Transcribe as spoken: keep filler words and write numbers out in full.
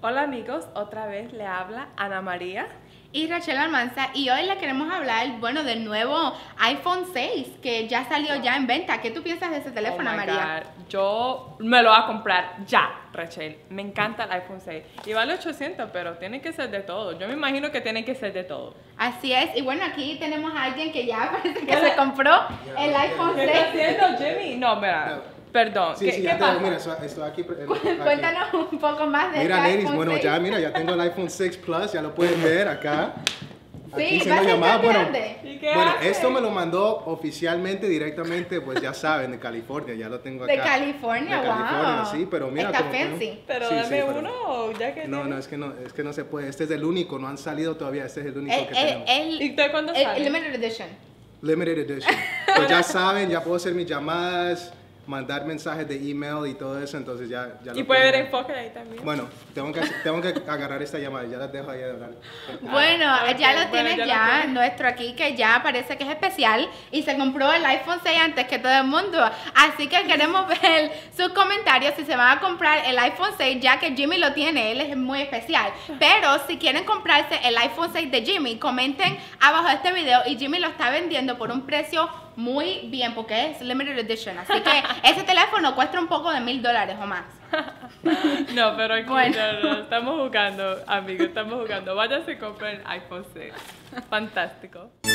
Hola amigos, otra vez le habla Ana María y Rachel Almanza, y hoy le queremos hablar, bueno, del nuevo iPhone seis que ya salió ya en venta. ¿Qué tú piensas de ese teléfono, oh my María? God. Yo me lo voy a comprar ya, Rachel. Me encanta el iPhone seis. Y vale ochocientos, pero tiene que ser de todo. Yo me imagino que tiene que ser de todo. Así es, y bueno, aquí tenemos a alguien que ya parece que se compró el iPhone ¿Qué está seis. haciendo Jimmy? No, mira, perdón. Sí, ¿Qué, sí, ¿qué ya te, pasa? mira, esto, esto aquí, aquí. Cuéntanos un poco más de Mira, este ladies, iPhone bueno, seis. ya, mira, ya tengo el iPhone seis Plus, ya lo pueden ver acá. Sí, Aquí va a ser llamada. tan Bueno, grande. ¿Y qué bueno, hace? esto me lo mandó oficialmente, directamente, pues ya saben, de California, ya lo tengo acá. De California, De California, wow. sí, pero mira. Está como fancy. pueden- Pero sí, dame sí, pero- uno o ya que No, tiene. no, es que no, es que no se puede. Este es el único, no han salido todavía, este es el único El, que el, tenemos. el, ¿Y usted cuándo el- sale? el Limited Edition. Limited Edition. Pues ya saben, ya puedo hacer mis llamadas, mandar mensajes de email y todo eso, entonces ya, ya Y lo puede ver tengo. enfoque ahí también. Bueno, tengo que, tengo que agarrar esta llamada, ya las dejo ahí de hablar. Bueno, Ah, ok, ya lo bueno, tienes ya ya, lo tienes. nuestro aquí que ya parece que es especial y se compró el iPhone seis antes que todo el mundo. Así que queremos ver sus comentarios si se van a comprar el iPhone seis, ya que Jimmy lo tiene, él es muy especial. Pero si quieren comprarse el iPhone seis de Jimmy, comenten abajo de este video y Jimmy lo está vendiendo por un precio muy bien porque es Limited Edition. Así que ese teléfono cuesta un poco de mil dólares o más. No, pero aquí Bueno. no, no, estamos jugando, amigos, estamos jugando. Váyanse y compren iPhone seis. Fantástico.